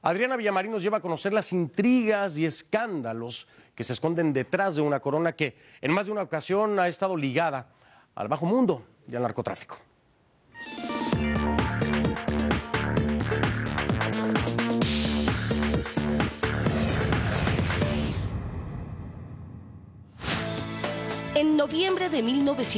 Adriana Villamarín nos lleva a conocer las intrigas y escándalos que se esconden detrás de una corona que en más de una ocasión ha estado ligada al bajo mundo y al narcotráfico. En noviembre de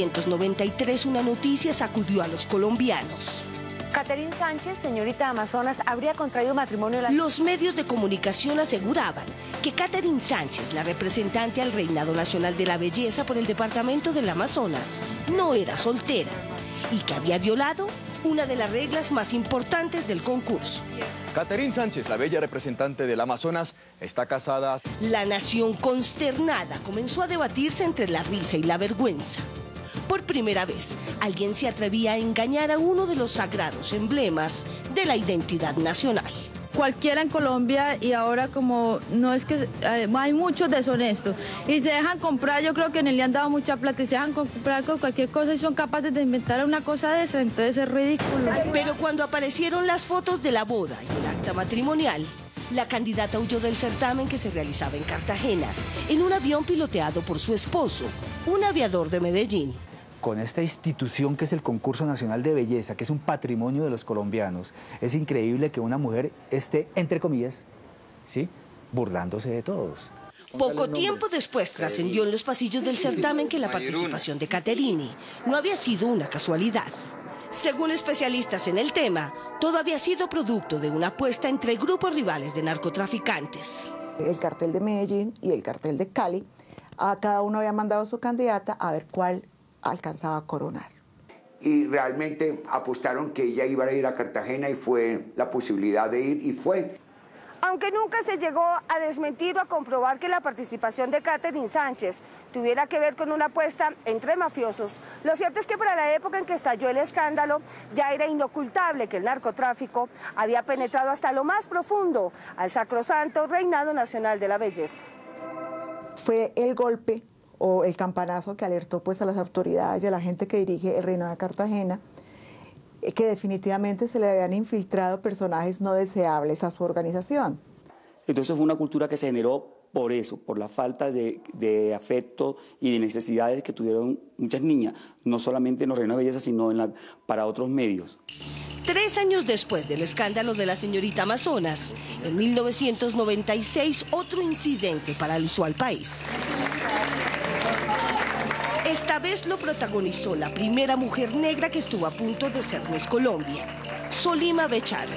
1993, una noticia sacudió a los colombianos. Catherine Sánchez, señorita de Amazonas, habría contraído matrimonio... Los medios de comunicación aseguraban que Catherine Sánchez, la representante al Reinado Nacional de la Belleza por el departamento del Amazonas, no era soltera y que había violado una de las reglas más importantes del concurso. Catherine Sánchez, la bella representante del Amazonas, está casada. La nación consternada comenzó a debatirse entre la risa y la vergüenza. Por primera vez, alguien se atrevía a engañar a uno de los sagrados emblemas de la identidad nacional. Cualquiera en Colombia, y ahora como no es que hay muchos deshonestos y se dejan comprar, yo creo que le han dado mucha plata y se dejan comprar con cualquier cosa y son capaces de inventar una cosa de esa, entonces es ridículo. Pero cuando aparecieron las fotos de la boda y el acta matrimonial, la candidata huyó del certamen que se realizaba en Cartagena, en un avión piloteado por su esposo, un aviador de Medellín. Con esta institución que es el Concurso Nacional de Belleza, que es un patrimonio de los colombianos, es increíble que una mujer esté, entre comillas, ¿sí?, burlándose de todos. Poco tiempo después trascendió en los pasillos del certamen que la participación de Catherine no había sido una casualidad. Según especialistas en el tema, todo había sido producto de una apuesta entre grupos rivales de narcotraficantes. El cartel de Medellín y el cartel de Cali, a cada uno había mandado su candidata a ver cuál alcanzaba a coronar. Y realmente apostaron que ella iba a ir a Cartagena y fue la posibilidad de ir y fue. Aunque nunca se llegó a desmentir o a comprobar que la participación de Catherine Sánchez tuviera que ver con una apuesta entre mafiosos, lo cierto es que para la época en que estalló el escándalo ya era inocultable que el narcotráfico había penetrado hasta lo más profundo al sacrosanto Reinado Nacional de la Belleza. Fue el golpe o el campanazo que alertó pues a las autoridades y a la gente que dirige el Reino de Cartagena, que definitivamente se le habían infiltrado personajes no deseables a su organización. Entonces fue una cultura que se generó por eso, por la falta de afecto y de necesidades que tuvieron muchas niñas, no solamente en los reinos de belleza, sino para otros medios. 3 años después del escándalo de la señorita Amazonas, en 1996, otro incidente paralizó al país. Esta vez lo protagonizó la primera mujer negra que estuvo a punto de ser Miss Colombia, Solima Bechara.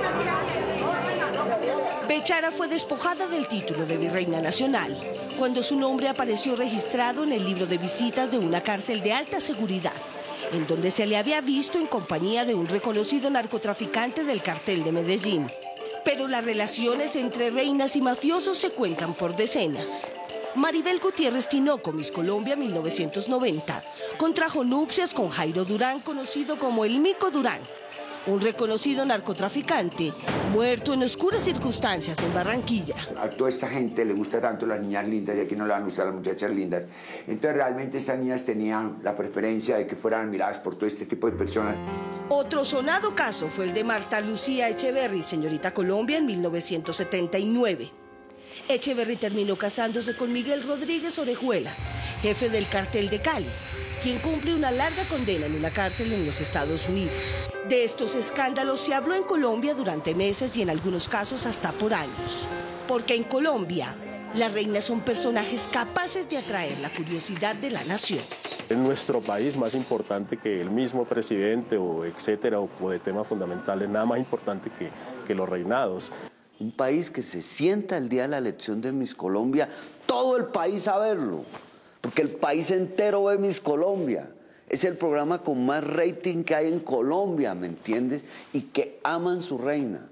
Bechara fue despojada del título de virreina nacional cuando su nombre apareció registrado en el libro de visitas de una cárcel de alta seguridad, en donde se le había visto en compañía de un reconocido narcotraficante del cartel de Medellín. Pero las relaciones entre reinas y mafiosos se cuentan por decenas. Maribel Gutiérrez Tinoco, Miss Colombia 1990, contrajo nupcias con Jairo Durán, conocido como el Mico Durán, un reconocido narcotraficante muerto en oscuras circunstancias en Barranquilla. A toda esta gente le gusta tanto las niñas lindas y aquí no le van a gustar las muchachas lindas. Entonces realmente estas niñas tenían la preferencia de que fueran miradas por todo este tipo de personas. Otro sonado caso fue el de Marta Lucía Echeverry, señorita Colombia, en 1979. Echeverry terminó casándose con Miguel Rodríguez Orejuela, jefe del cartel de Cali, quien cumple una larga condena en una cárcel en los Estados Unidos. De estos escándalos se habló en Colombia durante meses y en algunos casos hasta por años. Porque en Colombia, las reinas son personajes capaces de atraer la curiosidad de la nación. En nuestro país, más importante que el mismo presidente o etcétera, o de temas fundamentales, nada más importante que los reinados. Un país que se sienta el día de la elección de Miss Colombia, todo el país a verlo, porque el país entero ve Miss Colombia. Es el programa con más rating que hay en Colombia, ¿me entiendes? Y que aman su reina.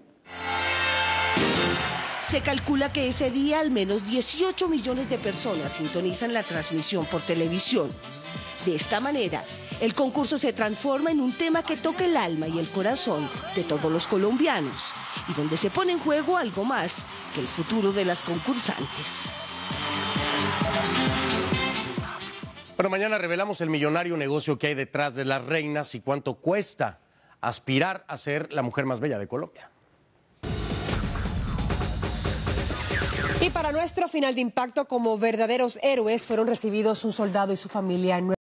Se calcula que ese día al menos 18 millones de personas sintonizan la transmisión por televisión. De esta manera, el concurso se transforma en un tema que toca el alma y el corazón de todos los colombianos y donde se pone en juego algo más que el futuro de las concursantes. Bueno, mañana revelamos el millonario negocio que hay detrás de las reinas y cuánto cuesta aspirar a ser la mujer más bella de Colombia. Y para nuestro final de impacto, como verdaderos héroes fueron recibidos un soldado y su familia en